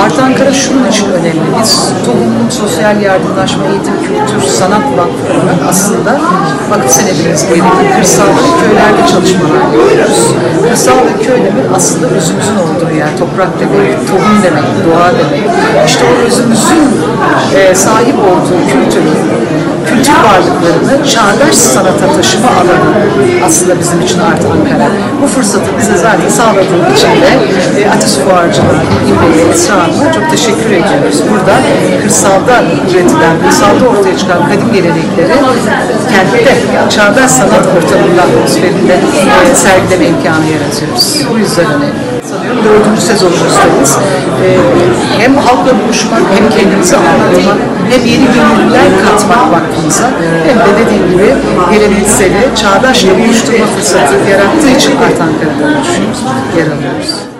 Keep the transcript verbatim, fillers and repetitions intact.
Art Ankara şunun için önemli. Biz toplumluk, sosyal yardımlaşma, eğitim, kültür, sanat vakfı olarak aslında vakıf senedimiz boyunca kırsal ve köylerde çalışmalar yapıyoruz. Kırsal ve köy demek aslında özümüzün olduğu yer. Toprak demek, tohum demek, doğa demek. İşte o özümüzün e, sahip olduğu kültürü, kültür varlıklarını çağdaş sanata taşıma alanı aslında bizim için Art Ankara. Bu fırsatı bize zaten sağladığı için de e, Atis Fuarcılar, İlbe'ye, Esra Hanım'a çok teşekkür ediyoruz. Burada kırsalda üretilen, kırsalda ortaya çıkan kadim gelenekleri kentte, çağdaş sanat ortamında, atmosferinde e, sergileme imkanı yaratıyoruz. Bu yüzden önemli. Sanıyorum dördüncü sezonumuzdayız. Ee, hem halkla buluşmak, hem kendimizi anlatmak, hem yeni gönüllüler katmak vakfımıza, hem de dediğim gibi gelenekseli, çağdaşla buluşturma fırsatı yarattığı için Art Ankara'da buluşuyoruz, yer alıyoruz.